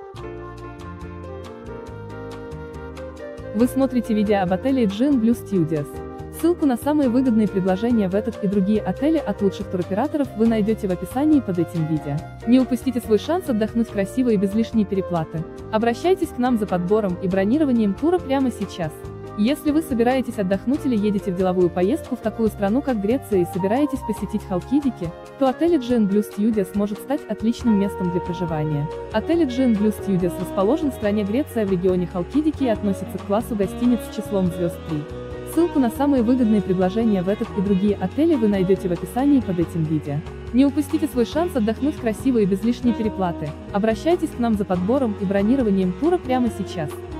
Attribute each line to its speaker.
Speaker 1: Вы смотрите видео об отеле Aegean Blue Studios. Ссылку на самые выгодные предложения в этот и другие отели от лучших туроператоров вы найдете в описании под этим видео. Не упустите свой шанс отдохнуть красиво и без лишней переплаты. Обращайтесь к нам за подбором и бронированием тура прямо сейчас. Если вы собираетесь отдохнуть или едете в деловую поездку в такую страну, как Греция, и собираетесь посетить Халкидики, то отель Aegean Blue Studios может стать отличным местом для проживания. Отель Aegean Blue Studios расположен в стране Греция в регионе Халкидики и относится к классу гостиниц с числом звезд 3. Ссылку на самые выгодные предложения в этот и другие отели вы найдете в описании под этим видео. Не упустите свой шанс отдохнуть красиво и без лишней переплаты. Обращайтесь к нам за подбором и бронированием тура прямо сейчас.